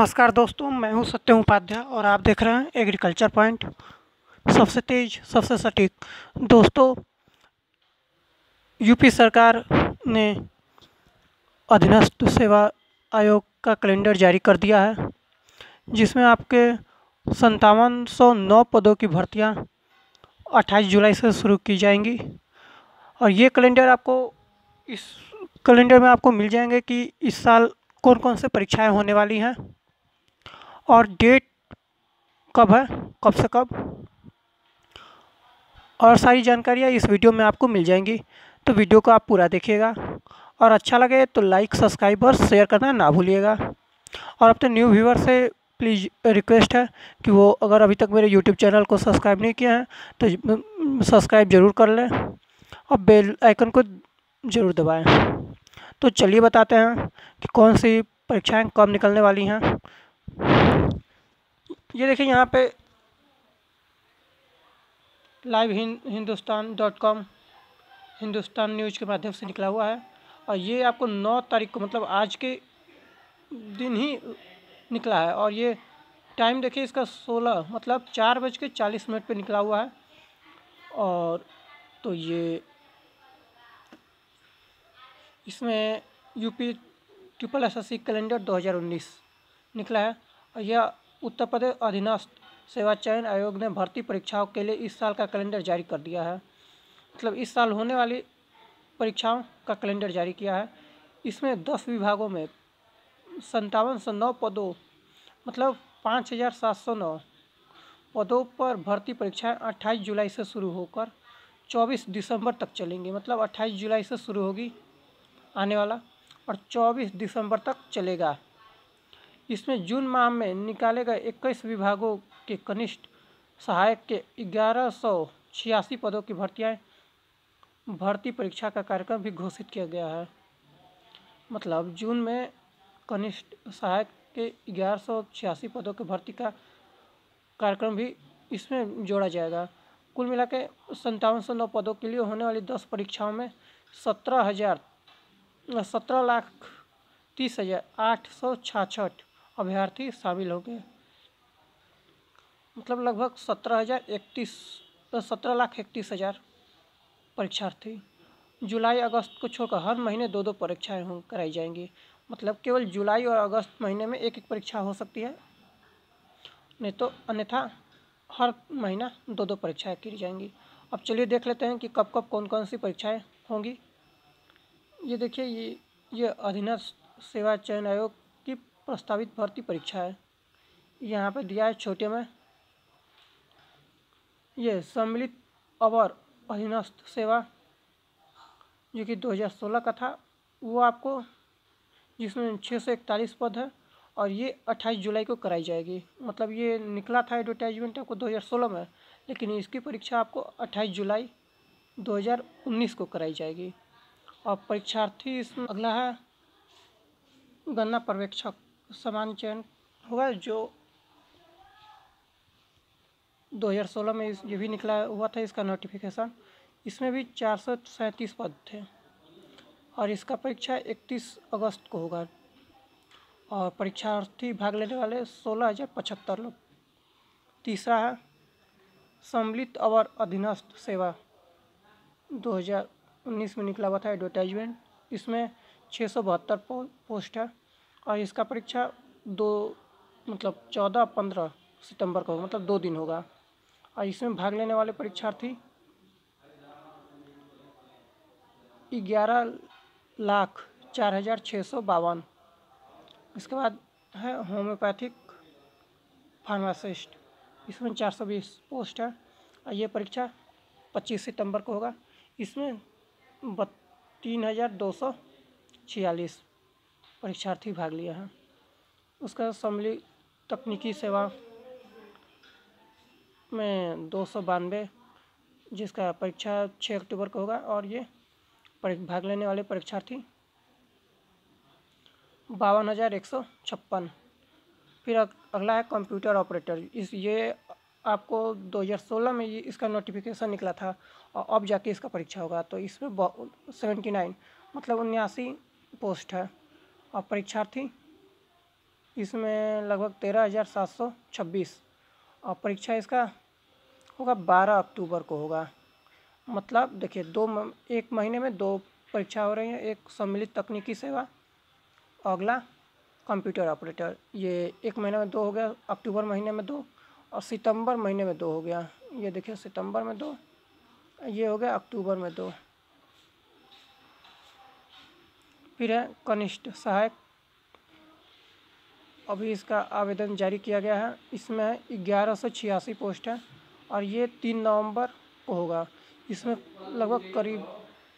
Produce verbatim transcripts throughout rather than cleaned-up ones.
नमस्कार दोस्तों, मैं हूं सत्यम उपाध्याय और आप देख रहे हैं एग्रीकल्चर पॉइंट। सबसे तेज सबसे सटीक। दोस्तों, यूपी सरकार ने अधीनस्थ सेवा आयोग का कैलेंडर जारी कर दिया है, जिसमें आपके संतावन सौ नौ पदों की भर्तियां अट्ठाईस जुलाई से शुरू की जाएंगी। और ये कैलेंडर आपको इस कैलेंडर में आपको मिल जाएंगे कि इस साल कौन कौन से परीक्षाएं होने वाली हैं और डेट कब है, कब से कब, और सारी जानकारियाँ इस वीडियो में आपको मिल जाएंगी। तो वीडियो को आप पूरा देखिएगा और अच्छा लगे तो लाइक, सब्सक्राइब और शेयर करना ना भूलिएगा। और अपने न्यू व्यूअर से प्लीज़ रिक्वेस्ट है कि वो अगर अभी तक मेरे यूट्यूब चैनल को सब्सक्राइब नहीं किया है तो सब्सक्राइब ज़रूर कर लें और बेल आइकन को ज़रूर दबाएं। तो चलिए बताते हैं कि कौन सी परीक्षाएं कब निकलने वाली हैं। ये देखिए, यहाँ पे live Hindustan dot com Hindustan news के माध्यम से निकला हुआ है और ये आपको नौ तारीख को, मतलब आज के दिन ही निकला है। और ये टाइम देखिए इसका सोलह मतलब चार बज के चालीस मिनट पर निकला हुआ है। और तो ये इसमें UP triple S S C calendar दो हज़ार उन्नीस निकला है और यह उत्तर प्रदेश अधीनस्थ सेवा चयन आयोग ने भर्ती परीक्षाओं के लिए इस साल का कैलेंडर जारी कर दिया है। मतलब इस साल होने वाली परीक्षाओं का कैलेंडर जारी किया है। इसमें दस विभागों में संतावन सौ नौ पदों, मतलब पाँच हज़ार सात सौ नौ पदों पर भर्ती परीक्षाएं अट्ठाईस जुलाई से शुरू होकर चौबीस दिसंबर तक चलेंगी। मतलब अट्ठाईस जुलाई से शुरू होगी आने वाला और चौबीस दिसंबर तक चलेगा। इसमें जून माह में निकाले गए इक्कीस विभागों के कनिष्ठ सहायक के ग्यारह सौ छियासी पदों की भर्तियाँ भर्ती परीक्षा का कार्यक्रम भी घोषित किया गया है। मतलब जून में कनिष्ठ सहायक के ग्यारह सौ छियासी पदों की भर्ती का कार्यक्रम भी इसमें जोड़ा जाएगा। कुल मिला के संतावन सौ नौ पदों के लिए होने वाली दस परीक्षाओं में सत्रह हज़ार सत्रह लाख तीस हज़ार आठ सौ छाछठ अभ्यर्थी शामिल होंगे। मतलब लगभग सत्रह हज़ार इकतीस सत्रह लाख इकतीस हज़ार परीक्षार्थी। जुलाई अगस्त को छोड़कर हर महीने दो दो परीक्षाएं हों कराई जाएंगी। मतलब केवल जुलाई और अगस्त महीने में एक एक परीक्षा हो सकती है, नहीं तो अन्यथा हर महीना दो दो परीक्षाएं की जाएंगी। अब चलिए देख लेते हैं कि कब कब कौन कौन सी परीक्षाएं होंगी। ये देखिए, ये ये अधीनस्थ सेवा चयन आयोग की प्रस्तावित भर्ती परीक्षा है। यहाँ पे दिया है छोटे में, ये सम्मिलित अवर अधीनस्थ सेवा जो कि दो हज़ार सोलह का था, वो आपको जिसमें छः सौ इकतालीस पद है और ये अट्ठाईस जुलाई को कराई जाएगी। मतलब ये निकला था एडवर्टाइजमेंट आपको दो हज़ार सोलह में, लेकिन इसकी परीक्षा आपको अट्ठाईस जुलाई दो हज़ार उन्नीस को कराई जाएगी। और परीक्षार्थी इसमें अगला है गणना पर्यवेक्षक सामान्य चयन होगा, जो दो हज़ार सोलह में इस ये भी निकला हुआ था इसका नोटिफिकेशन। इसमें भी चार सौ सैंतीस पद थे और इसका परीक्षा इकतीस अगस्त को होगा। और परीक्षार्थी भाग लेने वाले सोलह हज़ार पचहत्तर लोग। तीसरा है सम्मिलित अवर अधीनस्थ सेवा, दो हज़ार उन्नीस में निकला हुआ था एडवर्टाइजमेंट। इसमें छः सौ बहत्तर पोस्ट है और इसका परीक्षा दो मतलब चौदह पंद्रह सितंबर को, मतलब दो दिन होगा। और इसमें भाग लेने वाले परीक्षार्थी ग्यारह लाख चार हज़ार छः सौ बावन। इसके बाद है होम्योपैथिक फार्मासिस्ट, इसमें चार सौ बीस पोस्ट है और ये परीक्षा पच्चीस सितंबर को होगा। इसमें तीन हज़ार दो सौ छियालीस परीक्षार्थी भाग लिया है। उसका सम्मिलित तकनीकी सेवा में दो सौ बानवे, जिसका परीक्षा छः अक्टूबर को होगा और ये भाग लेने वाले परीक्षार्थी बावन हज़ार एक सौ छप्पन। फिर अगला है कंप्यूटर ऑपरेटर। इस ये आपको दो हज़ार सोलह में ये इसका नोटिफिकेशन निकला था और अब जाके इसका परीक्षा होगा। तो इसमें सेवेंटी नाइन मतलब उन्यासी पोस्ट है और परीक्षार्थी इसमें लगभग तेरह हज़ार सात सौ छब्बीस, और परीक्षा इसका होगा बारह अक्टूबर को होगा। मतलब देखिए दो म, एक महीने में दो परीक्षा हो रही हैं, एक सम्मिलित तकनीकी सेवा, अगला कंप्यूटर ऑपरेटर। ये एक महीने में दो हो गया, अक्टूबर महीने में दो, और सितंबर महीने में दो हो गया। ये देखिए सितंबर में दो, ये हो गया अक्टूबर में दो। फिर है कनिष्ठ सहायक, अभी इसका आवेदन जारी किया गया है। इसमें ग्यारह सौ छियासी पोस्ट है और ये तीन नवंबर को होगा। इसमें लगभग करीब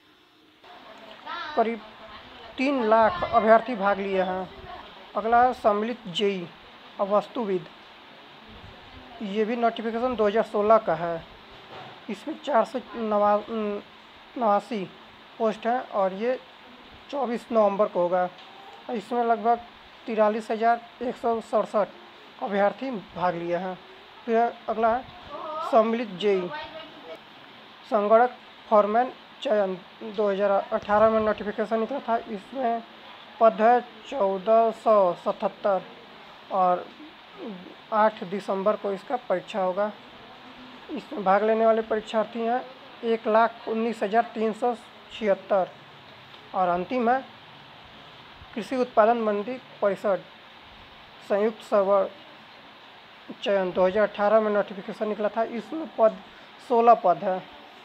करीब तीन लाख अभ्यर्थी भाग लिए हैं। अगला है सम्मिलित जेई और वास्तुविद, ये भी नोटिफिकेशन दो हज़ार सोलह का है। इसमें चार सौ नवा नवासी पोस्ट है और ये चौबीस नवंबर को होगा। इसमें लगभग तिरालीस हज़ार एक सौ सड़सठ अभ्यर्थी भाग लिए हैं। फिर अगला है सम्मिलित जेई संगणक फॉरमैन चयन, दो हज़ार अठारह में नोटिफिकेशन निकला था। इसमें पद है चौदह सौ सतहत्तर और आठ दिसंबर को इसका परीक्षा होगा। इसमें भाग लेने वाले परीक्षार्थी हैं एक लाख उन्नीस हज़ार तीन सौ छिहत्तर। और अंतिम है कृषि उत्पादन मंडी परिषद संयुक्त सर्वर चयन, दो हज़ार अठारह में नोटिफिकेशन निकला था। इसमें पद सोलह पद है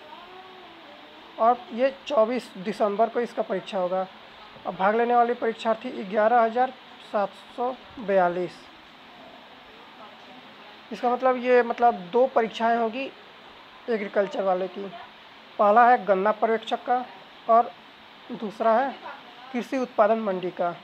और ये चौबीस दिसंबर को इसका परीक्षा होगा। अब भाग लेने वाले परीक्षार्थी ग्यारह हज़ार सात सौ बयालीस। इसका मतलब ये मतलब दो परीक्षाएं होगी एग्रीकल्चर वाले की। पहला है गन्ना पर्यवेक्षक का और दूसरा है कृषि उत्पादन मंडी का।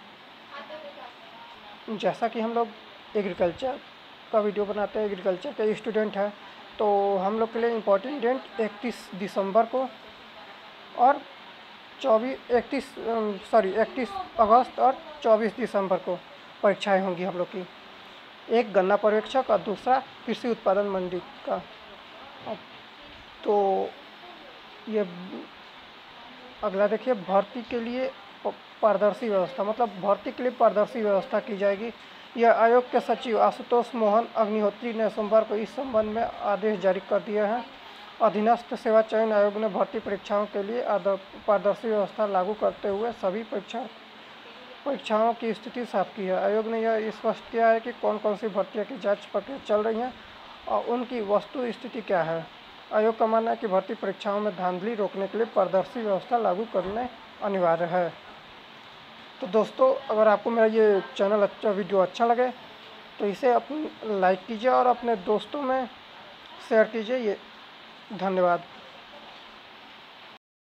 जैसा कि हम लोग एग्रीकल्चर का वीडियो बनाते हैं, एग्रीकल्चर के स्टूडेंट हैं, तो हम लोग के लिए इम्पोर्टेंट डेट इकतीस दिसंबर को और चौबीस इकतीस सॉरी इकतीस अगस्त और चौबीस दिसंबर को परीक्षाएं होंगी हम लोग की। एक गन्ना पर्यवेक्षक और दूसरा कृषि उत्पादन मंडी का। तो ये अगला देखिए, भर्ती के लिए पारदर्शी व्यवस्था, मतलब भर्ती के लिए पारदर्शी व्यवस्था की जाएगी। यह आयोग के सचिव आशुतोष मोहन अग्निहोत्री ने सोमवार को इस संबंध में आदेश जारी कर दिए हैं। अधीनस्थ सेवा चयन आयोग ने भर्ती परीक्षाओं के लिए पारदर्शी व्यवस्था लागू करते हुए सभी परीक्षा परीक्षाओं की स्थिति साफ की है। आयोग ने यह स्पष्ट किया है कि कौन कौन सी भर्तियों की जांच प्रक्रिया चल रही हैं और उनकी वस्तु स्थिति क्या है। आयोग का मानना है कि भर्ती परीक्षाओं में धांधली रोकने के लिए पारदर्शी व्यवस्था लागू करने अनिवार्य है। तो दोस्तों, अगर आपको मेरा ये चैनल अच्छा वीडियो अच्छा लगे तो इसे अपनी लाइक कीजिए और अपने दोस्तों में शेयर कीजिए। ये धन्यवाद।